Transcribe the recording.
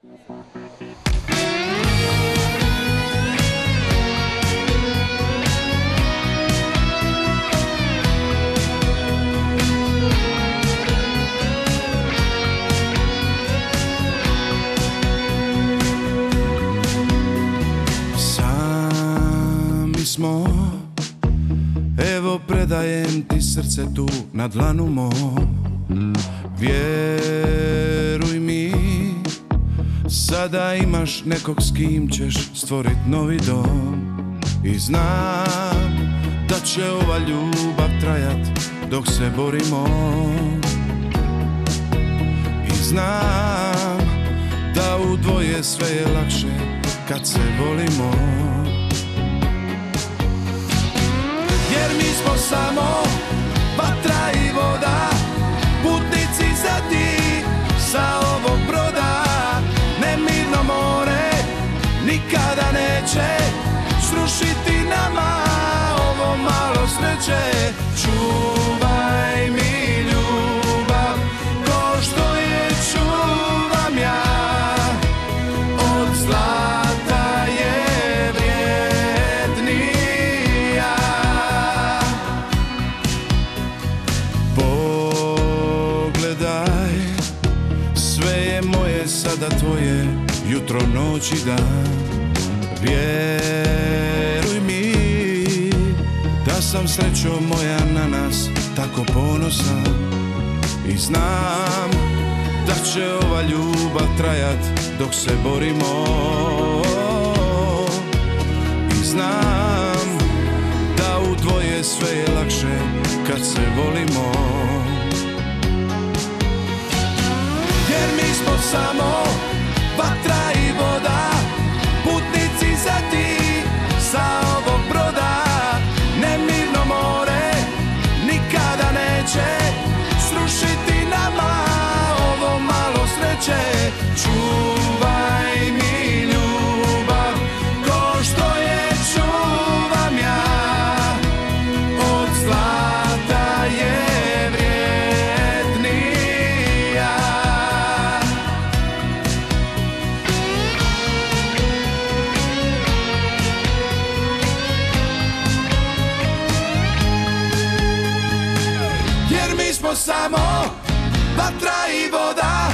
Smo, evo predajem ti srce tu na dlanu mom. Vjeruj mi, sada imaš nekog s kim ćeš stvorit novi dom. I znam da će ova ljubav trajat dok se borimo. I znam da u dvoje sve je lakše kad se volimo. Jer mi smo samo vatra i voda, putnici za ti sa ovog broda. Nemirno more nikada neće srušiti nama ovo malo sreće. Čuvaj mi ljubav ko što je čuvam ja, od zlata je vrijednija. Pogledaj, sve je moje, sada tvoje, jutro, noć i dan. Vjeruj mi da sam srećo moja na nas tako ponosan. I znam da će ova ljubav trajat dok se borimo. I znam da u dvoje sve je lakše kad se volimo. Jer mi smo samo vatra i voda, putnici za ti sa ovog broda. Nemirno more nikada neće srušiti nama ovo malo sreće. Čuvaj mi ljubav ko što je čuvam ja, od zlata je vrijednija. Jer mi smo samo vatra i voda,